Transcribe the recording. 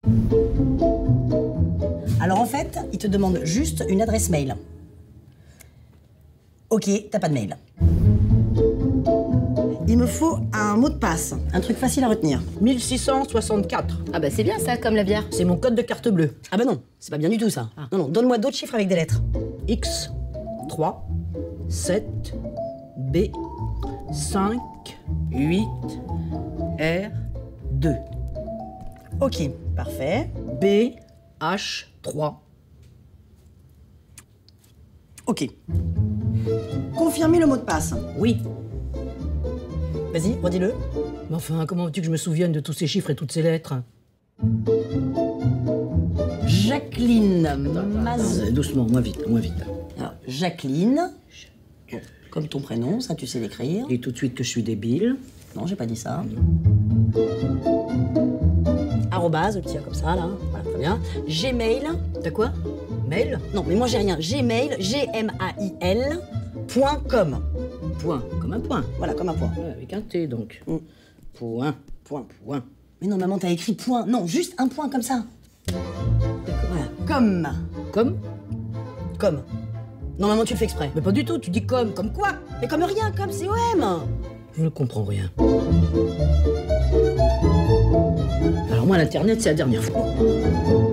Alors en fait, il te demande juste une adresse mail. Ok, t'as pas de mail. Il me faut un mot de passe, un truc facile à retenir. 1664. Ah bah c'est bien ça, comme la bière. C'est mon code de carte bleue. Ah bah non, c'est pas bien du tout ça. Ah. Non, non, donne-moi d'autres chiffres avec des lettres. X, 3, 7, B, 5, 8, R, 2. Ok, parfait. B, H, 3. Ok. Confirmez le mot de passe. Oui. Vas-y, redis-le. Mais enfin, comment veux-tu que je me souvienne de tous ces chiffres et toutes ces lettres? Jacqueline Maz... Doucement, moins vite, moins vite. Alors, Jacqueline, comme ton prénom, ça tu sais l'écrire. Et tout de suite que je suis débile. Non, j'ai pas dit ça. Arrobase, le petit A comme ça, là. Voilà, très bien. Gmail. T'as quoi? Mail? Non, mais moi j'ai rien. Gmail, gmail.com. Point, comme un point. Voilà, comme un point. Ouais, avec un T donc. Point, Point. point. Mais non, maman, t'as écrit point. Non, juste un point comme ça. Voilà. Comme. Comme? Comme. Non, maman, tu le fais exprès. Mais pas du tout, tu dis comme quoi? Mais comme rien, comme c'est OM. Je ne comprends rien. Alors moi, l'Internet, c'est la dernière fois.